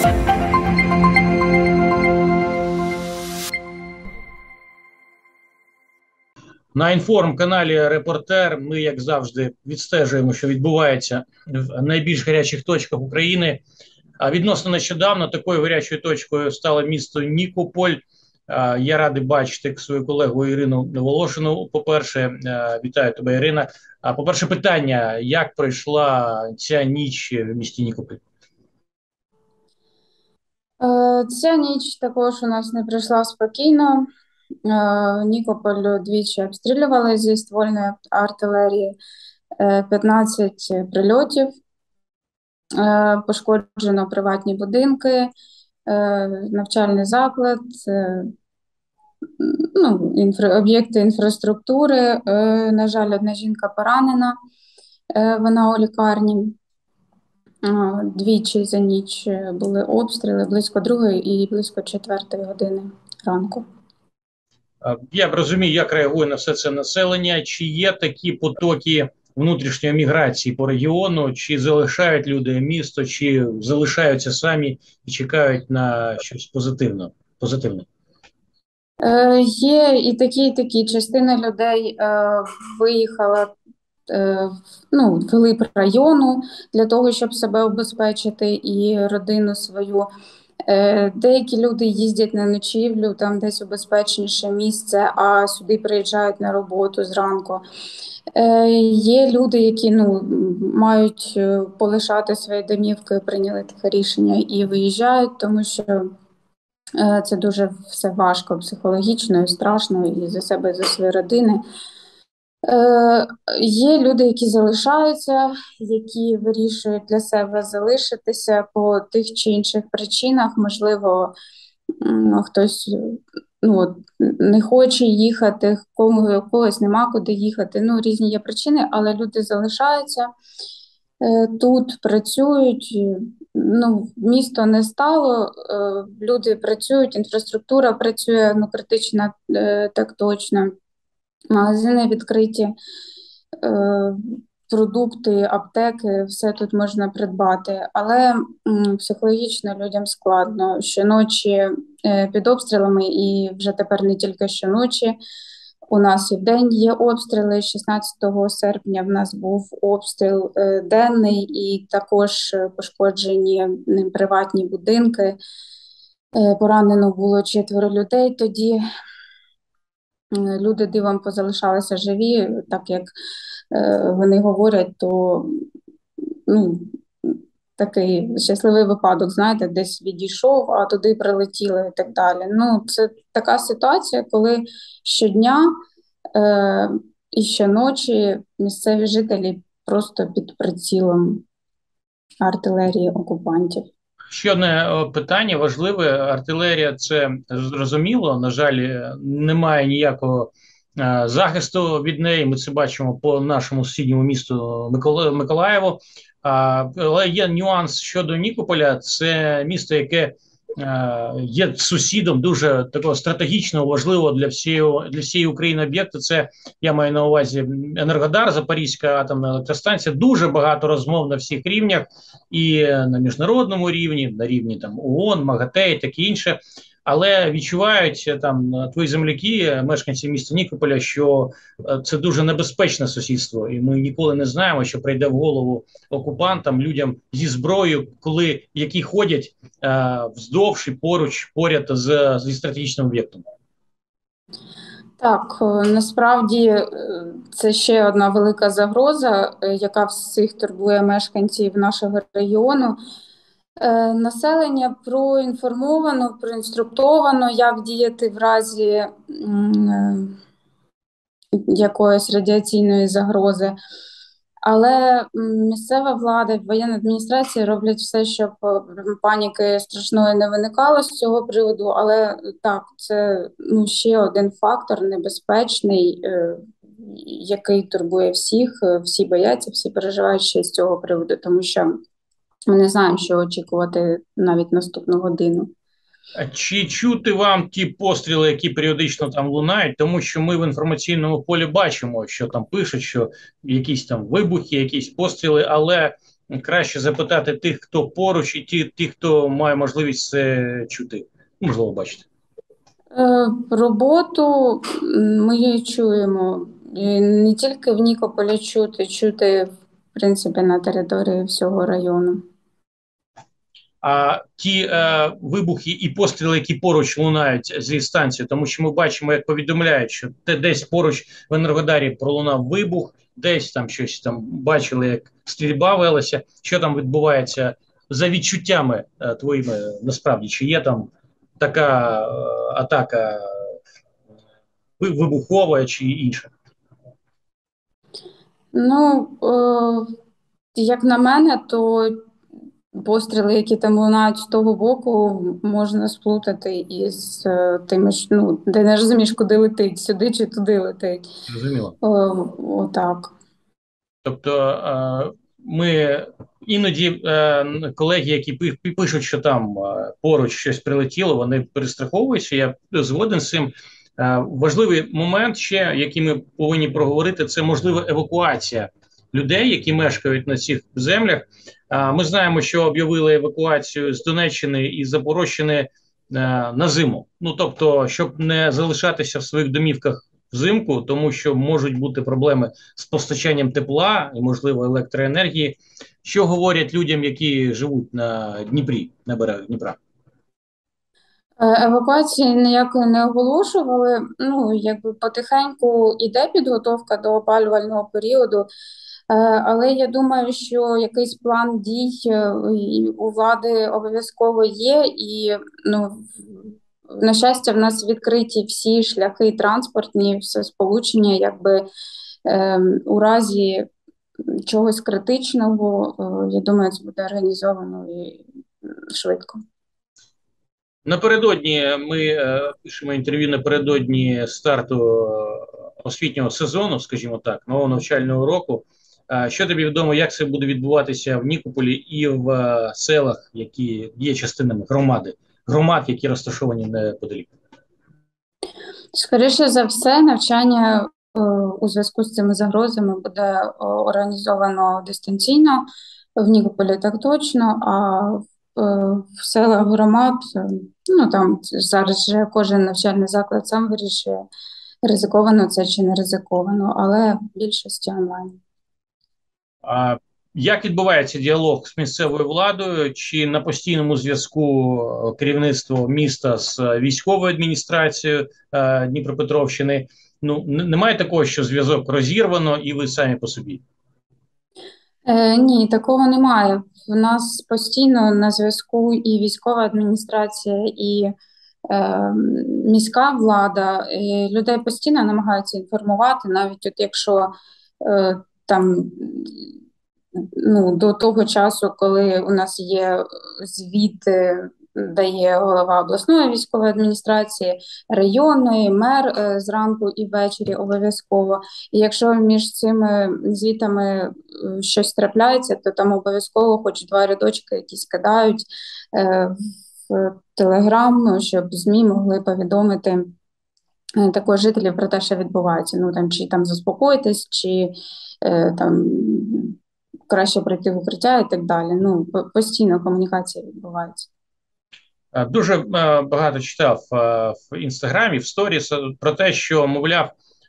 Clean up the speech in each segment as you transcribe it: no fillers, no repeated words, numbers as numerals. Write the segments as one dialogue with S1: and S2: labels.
S1: На інформ-каналі «Репортер» ми, як завжди, відстежуємо, що відбувається в найбільш гарячих точках України. А відносно нещодавно такою гарячою точкою стало місто Нікополь. Я радий бачити свою колегу Ірину Волошину. По-перше, вітаю тебе, Ірина. По-перше, питання, як пройшла ця ніч в місті Нікополь?
S2: Ця ніч також у нас не пройшла спокійно. Нікополь двічі обстрілювали зі ствольної артилерії, 15 прильотів, пошкоджено приватні будинки, навчальний заклад, об'єкти інфраструктури. На жаль, одна жінка поранена, вона у лікарні. Двічі за ніч були обстріли, близько 2-ї і близько 4-ї години ранку.
S1: Я розумію, як реагує на все це населення. Чи є такі потоки внутрішньої міграції по регіону, чи залишають люди місто, чи залишаються самі і чекають на щось позитивне?
S2: Є і такі. Частина людей виїхала вглиб району для того, щоб себе обезпечити і родину свою. Деякі люди їздять на ночівлю, там десь у безпечніше місце, а сюди приїжджають на роботу зранку. Є люди, які мають полишати свої домівки, прийняли таке рішення і виїжджають, тому що це дуже все важко психологічно і страшно і за себе, і за свої родини. Є люди, які залишаються, які вирішують для себе залишитися по тих чи інших причинах. Можливо, хтось не хоче їхати, когось нема куди їхати. Різні є причини, але люди залишаються тут, працюють. Місто не стало, люди працюють, інфраструктура працює, критична, так точно. Магазини відкриті, продукти, аптеки, все тут можна придбати. Але психологічно людям складно. Щоночі під обстрілами, і вже тепер не тільки щоночі. У нас і вдень є обстріли. 16 серпня в нас був обстріл денний і також пошкоджені приватні будинки. Поранено було 4 людей тоді. Люди дивом позалишалися живі, так як вони говорять, то такий щасливий випадок, знаєте, десь відійшов, а туди прилетіло і так далі. Це така ситуація, коли щодня і щоночі місцеві жителі просто під прицілом артилерії окупантів.
S1: Ще одне питання важливе. Артилерія – це зрозуміло, на жаль, немає ніякого захисту від неї. Ми це бачимо по нашому сусідньому місту Миколаєву. Але є нюанс щодо Нікополя. Це місто, яке є сусідом дуже такого стратегічного, важливого для всієї України об'єкту. Це, я маю на увазі, Енергодар, Запорізька атомна електростанція. Дуже багато розмов на всіх рівнях, і на міжнародному рівні, на рівні ООН, МАГАТЕ і таке інше. Але відчувають твої земляки, мешканці міста Нікополя, що це дуже небезпечне сусідство, і ми ніколи не знаємо, що прийде в голову окупантам, людям зі зброєю, які ходять вздовж і поряд зі стратегічним об'єктом.
S2: Так, насправді це ще одна велика загроза, яка всіх турбує мешканців нашого регіону. Населення проінформовано, проінструктовано, як діяти в разі якоїсь радіаційної загрози. Але місцева влада, воєнна адміністрація роблять все, щоб паніки страшної не виникало з цього приводу. Але так, це ще один фактор небезпечний, який турбує всіх. Всі бояться, всі переживають ще з цього приводу, тому що ми не знаємо, що очікувати навіть наступну годину.
S1: Чи чути вам ті постріли, які періодично там лунають? Тому що ми в інформаційному полі бачимо, що там пишуть, що якісь там вибухи, якісь постріли, але краще запитати тих, хто поруч, і тих, хто має можливість це чути. Можливо, бачите.
S2: Роботу ми її чуємо. І не тільки в Нікополі чути, в принципі, на території всього району.
S1: А ті вибухи і постріли, які поруч лунають зі станцією, тому що ми бачимо, як повідомляють, що десь поруч в Енергодарі пролунав вибух, десь там щось там бачили, як стрільба велася, що там відбувається за відчуттями твоїми, насправді, чи є там така атака вибухова чи інша?
S2: Ну, як на мене, то постріли, які там лунають з того боку, можна сплутати із тими, ну, де не розумієш, куди летить, сюди чи туди летить.
S1: Зрозуміло.
S2: Отак.
S1: Тобто ми іноді колеги, які пишуть, що там поруч щось прилетіло, вони перестраховуються. Я згоден з цим. Важливий момент ще, який ми повинні проговорити, це можлива евакуація людей, які мешкають на цих землях. Ми знаємо, що об'явили евакуацію з Донеччини і Запорожчини на зиму. Ну тобто, щоб не залишатися в своїх домівках взимку, тому що можуть бути проблеми з постачанням тепла і, можливо, електроенергії. Що говорять людям, які живуть на Дніпрі, на берегах Дніпра?
S2: Евакуації ніякої не оголошували. Ну, якби потихеньку йде підготовка до опалювального періоду, але я думаю, що якийсь план дій у влади обов'язково є, і ну, на щастя, в нас відкриті всі шляхи транспортні, все сполучення, якби у разі чогось критичного, я думаю, це буде організовано і швидко.
S1: Напередодні ми пишемо інтерв'ю напередодні старту освітнього сезону, скажімо так, нового навчального року. Що тобі відомо, як це буде відбуватися в Нікополі і в селах, які є частинами громад, які розташовані неподалік?
S2: Скоріше за все, навчання у зв'язку з цими загрозами буде організовано дистанційно, в Нікополі так точно, а в селах громад, ну там зараз вже кожен навчальний заклад сам вирішує, ризиковано це чи не ризиковано, але в більшості онлайн.
S1: Як відбувається діалог з місцевою владою? Чи на постійному зв'язку керівництво міста з військовою адміністрацією Дніпропетровщини? Ну, немає такого, що зв'язок розірвано і ви самі по собі?
S2: Ні, такого немає. В нас постійно на зв'язку і військова адміністрація, і міська влада. І людей постійно намагаються інформувати, навіть от якщо там ну, до того часу, коли у нас є звіт, дає голова обласної військової адміністрації, районної, мер зранку і ввечері обов'язково. І якщо між цими звітами щось трапляється, то там обов'язково хоч два рядочки якісь кидають в Телеграм, ну, щоб ЗМІ могли повідомити також жителів про те, що відбувається. Ну там чи там заспокоїтись, чи там краще прийти в укриття і так далі. Ну, постійно комунікація відбувається.
S1: Дуже багато читав в інстаграмі, в сторіс про те, що, мовляв,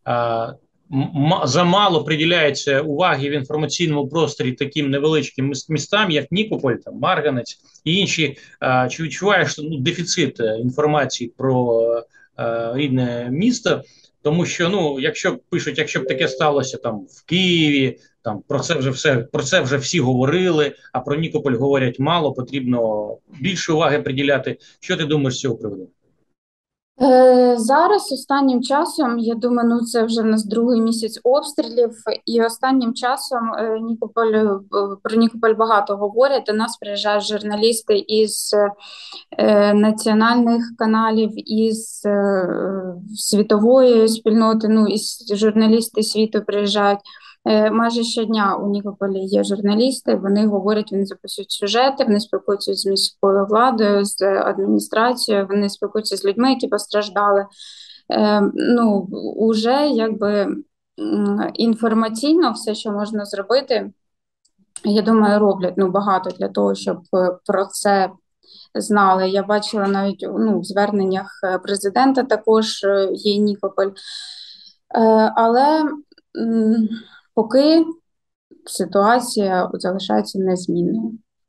S1: замало приділяється уваги в інформаційному просторі таким невеличким містам, як Нікополь, там, Марганець і інші. Чи відчуваєш дефіцит інформації про рідне місто? Тому що, ну, якщо пишуть, якщо б таке сталося там в Києві, там про це вже всі говорили, а про Нікополь говорять мало, потрібно більше уваги приділяти. Що ти думаєш з цього приводу?
S2: Зараз останнім часом, я думаю, ну це вже в нас другий місяць обстрілів, і останнім часом про Нікополь багато говорять. До нас приїжджають журналісти із національних каналів, із світової спільноти, ну і журналісти світу приїжджають. Майже щодня у Нікополі є журналісти, вони говорять, вони записують сюжети, вони спілкуються з міською владою, з адміністрацією, вони спілкуються з людьми, які постраждали. Ну, уже якби інформаційно все, що можна зробити, Я думаю, роблять багато для того, щоб про це знали. Я бачила навіть в зверненнях президента також є Нікополь. Але поки ситуація залишається незмінною.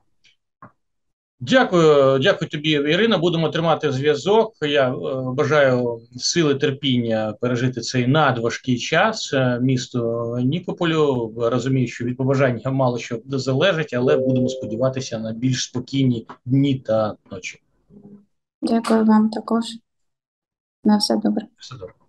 S1: Дякую, дякую тобі, Ірина. Будемо тримати зв'язок. Я бажаю сили терпіння пережити цей надважкий час місту Нікополю. Розумію, що від побажання мало що залежить, але будемо сподіватися на більш спокійні дні та ночі.
S2: Дякую вам також. На все добре.
S1: Все добре.